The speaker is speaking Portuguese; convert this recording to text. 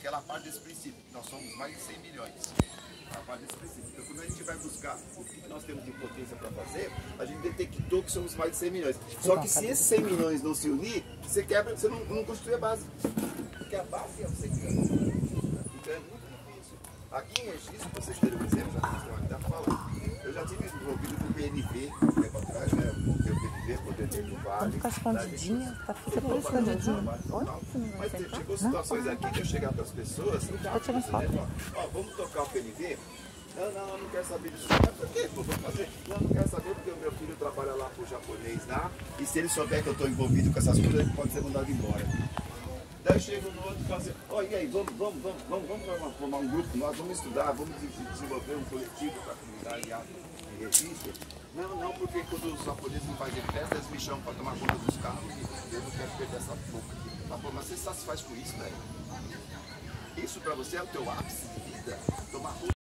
ela parte desse princípio, que nós somos mais de 100 milhões. Ela parte desse princípio. Então, quando a gente vai buscar o que nós temos de potência para fazer, a gente detectou que somos mais de 100 milhões. Só que se esses 100 milhões não se unir, você quebra, você não constitui a base. Porque a base é o 100 milhões. Então é muito difícil. Aqui em Registro, para vocês terem um exemplo, já que vocês estão aqui, dá para falar. Eu já tive envolvido com o PNV, há um tempo atrás, né? O PNV, Poder do Vale. Fica escondidinha, tá ficando escondidinha. Mas chegou situações aqui de eu chegar para as pessoas, ó, vamos tocar o PNV? Não quero saber disso. Mas por quê? Vamos fazer? Não quero saber porque o meu filho trabalha lá pro japonês lá, e se ele souber que eu estou envolvido com essas coisas, ele pode ser mandado embora. Daí eu chego no outro e falo assim, ó, e aí, vamos formar um grupo, nós vamos estudar, vamos desenvolver um coletivo para a comunidade de Registro. Não, porque quando os japoneses não fazem festa, eles me chamam para tomar conta dos carros e eu não quero perder essa boca. Tá bom, mas você se satisfaz com isso, velho? Isso para você é o teu ápice de vida? Tomar conta